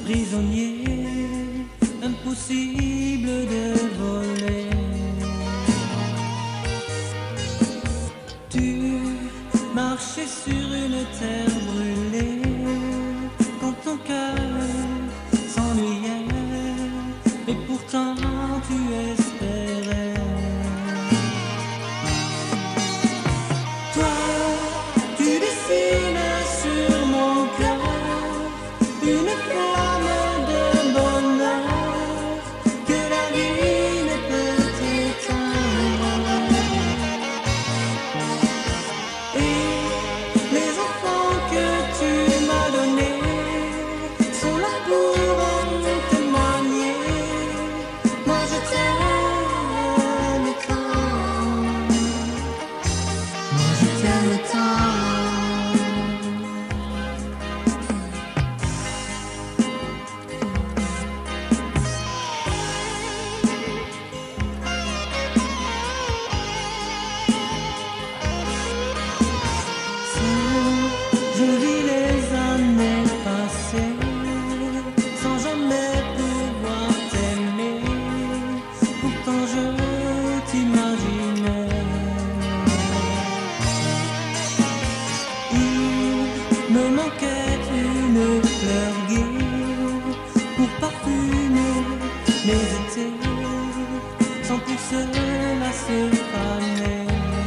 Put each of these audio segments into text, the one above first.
prisonnier, impossible de voler. Tu marchais sur une terre brûlée, quand ton cœur s'ennuyait, et pourtant tu espérais. Toi, tu dessines sur mon cœur une flamme de bonheur que la vie ne peut éteindre. Et les enfants que tu m'as donnés sont là pour en témoigner. Moi je t'aime tant, moi je t'aime tant. Je vis les années passées sans jamais pouvoir t'aimer. Pourtant je t'imaginais. Il me manquait une fleur gaie pour parfumer mes étés, sans pour cela se faner.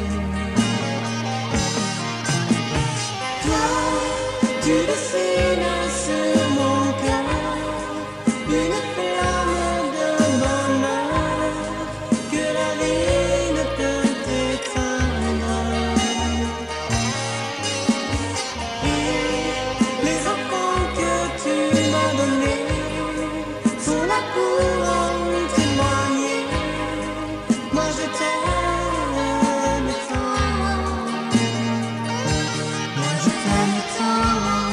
Tu dessines sur mon cœur une flamme de bonheur que la vie ne peut éteindre. Et les enfants que tu m'as donnés sont là pour en témoigner. Moi je t'aime tant, moi je t'aime tant.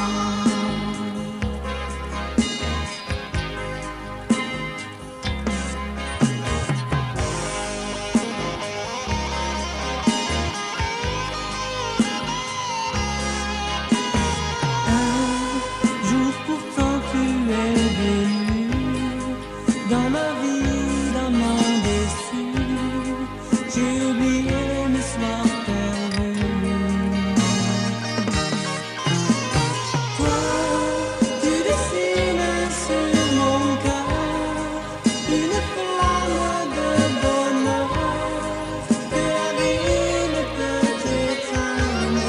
Un jour pourtant tu es venu dans ma vie d'amant déçu. J'ai oublié mes soirs perdus. Toi, tu dessines sur mon cœur une flamme de bonheur que la vie ne peut éteindre.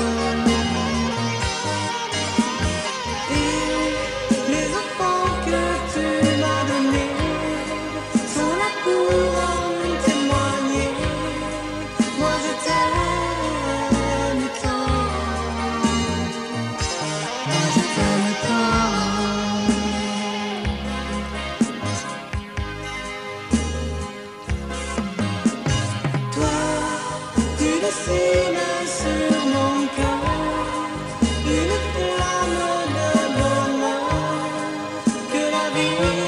Et les enfants que tu m'as donnés sont là pour en témoigner. Moi je t'aime tant, moi je t'aime tant. Toi, tu dessines sur mon cœur une flamme de bonheur que la vie